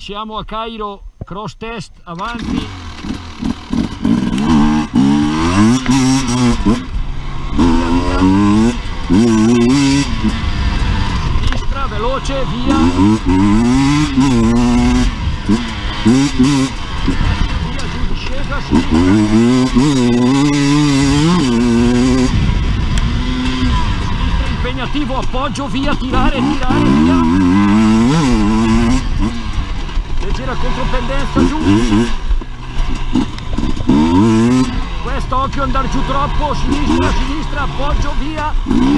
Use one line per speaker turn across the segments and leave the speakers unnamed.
Siamo a Cairo, cross test, avanti. Sinistra, veloce, via. Via giù, discesa, sinistra impegnativo, appoggio, via, tirare, via. Leggera contropendenza giù. Questo occhio andare giù troppo, sinistra, appoggio, via.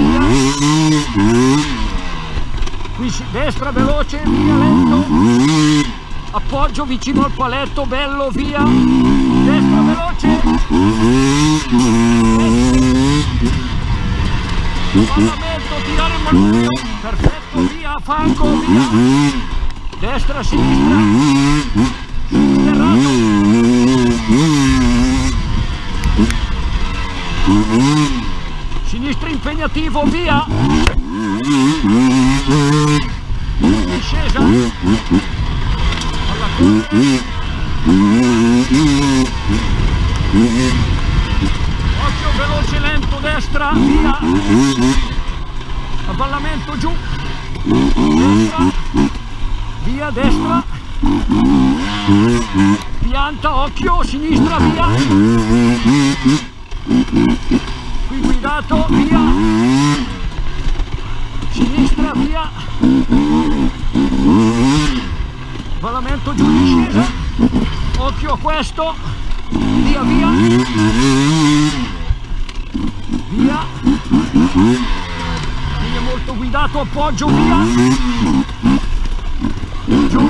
Qui destra veloce, via lento. Appoggio vicino al paletto, bello, via. Destra veloce. Parlamento, tirare il manubrio. Perfetto, via, fanco, via. Destra, sinistra, serrato, sinistra impegnativo, via, discesa, alla corte, occhio veloce lento, destra, via, avvallamento giù, destra, via, destra, pianta, occhio, sinistra, via, qui guidato, via, sinistra, via, avvallamento giù, discesa, occhio a questo, via, via, via, quindi è molto guidato, appoggio, via, giù,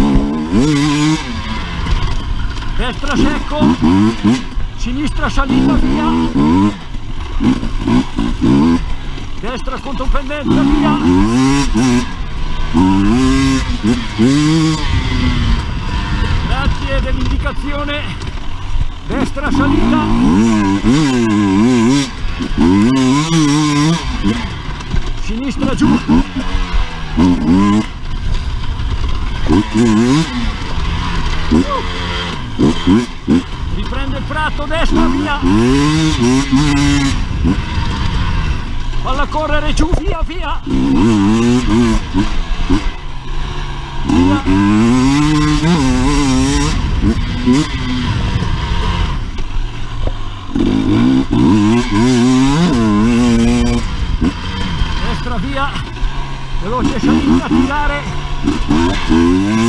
destra secco, sinistra salita, via, destra contropendenza, via, grazie dell'indicazione, destra salita, sinistra giù, riprende il prato, destra, via, falla correre giù, via, via, via, destra, via, veloce salita, tirare,